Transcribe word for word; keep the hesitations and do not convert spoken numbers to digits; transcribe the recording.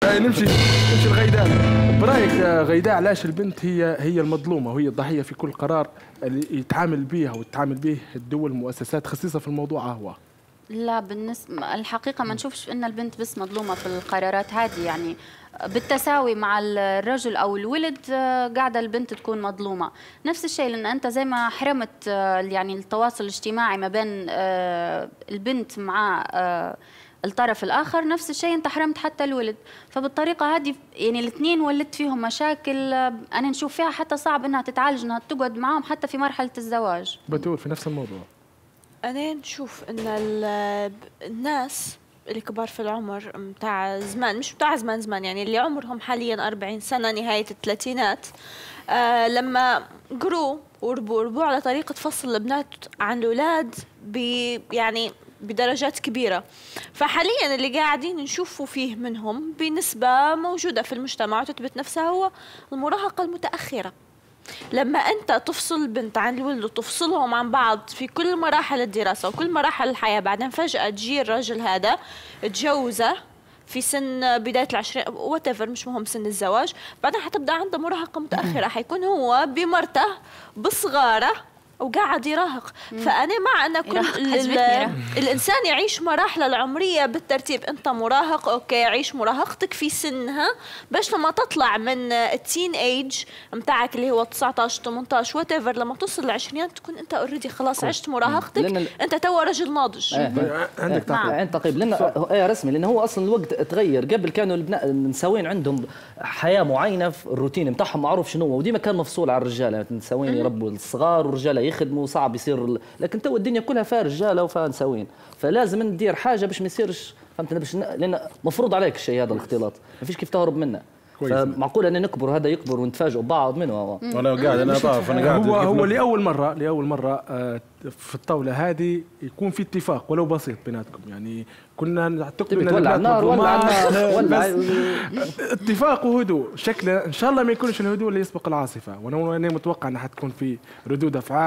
نمشي نمشي لغيداء. برايك غيداء علاش البنت هي هي المظلومه وهي الضحيه في كل قرار اللي يتعامل به او تتعامل به الدول والمؤسسات خصيصا في الموضوع هو؟ لا بالنسبة الحقيقة ما نشوفش ان البنت بس مظلومة في القرارات هذه، يعني بالتساوي مع الرجل او الولد قاعدة البنت تكون مظلومة. نفس الشيء لان انت زي ما حرمت يعني التواصل الاجتماعي ما بين البنت مع الطرف الاخر، نفس الشيء انت حرمت حتى الولد. فبالطريقه هذه يعني الاثنين ولدت فيهم مشاكل انا نشوف فيها حتى صعب انها تتعالج، انها تقعد معاهم حتى في مرحله الزواج. بتقول في نفس الموضوع. انا نشوف ان الناس اللي كبار في العمر بتاع زمان، مش بتاع زمان زمان يعني اللي عمرهم حاليا أربعين سنه نهايه الثلاثينات، آه لما قروا وربوا ربوا على طريقه فصل البنات عن الاولاد يعني بدرجات كبيرة. فحاليا اللي قاعدين نشوفوا فيه منهم بنسبة موجودة في المجتمع وتثبت نفسها هو المراهقة المتأخرة. لما أنت تفصل البنت عن الولد وتفصلهم عن بعض في كل مراحل الدراسة وكل مراحل الحياة، بعدين فجأة تجي الرجل هذا تجوزه في سن بداية العشرين وات ايفر، مش مهم سن الزواج، بعدين حتبدأ عنده مراهقة متأخرة، حيكون هو بمرته بصغاره وقاعد يراهق. فأنا مع أن كل الإنسان يعيش مراحله العمرية بالترتيب. أنت مراهق، أوكي عيش مراهقتك في سنها، باش لما تطلع من التين ايج متاعك اللي هو تسعطاش ثمنطاش وات ايفر، لما توصل للعشرينات تكون أنت اوريدي خلاص عشت مراهقتك، ال... أنت توا رجل ناضج. آه. عندك تعقيب. عندك تعقيب لأن آه رسمي، لأن هو أصلا الوقت تغير. قبل كانوا النسوين عندهم حياة معينة في الروتين بتاعهم معروف شنو هو، وديما كان مفصول على الرجال. النسوين يربوا الصغار والرجال يخدموا، صعب يصير. لكن تو الدنيا كلها فيها رجاله وفيها نساوين، فلازم ندير حاجه باش ما يصيرش، فهمتني؟ باش لان مفروض عليك الشيء هذا الاختلاط، ما فيش كيف تهرب منه. فمعقول ان نكبر هذا يكبر ونتفاجئوا ببعض منه. هو انا قاعد انا طاف انا قاعد هو هو لاول مره لاول مره في الطاوله هذه يكون في اتفاق ولو بسيط بيناتكم. يعني كنا نعتقد ان تولع النار ولا ولا اتفاق وهدوء. شكله ان شاء الله ما يكونش الهدوء اللي يسبق العاصفه، وانا متوقع انها حتكون في ردود افعال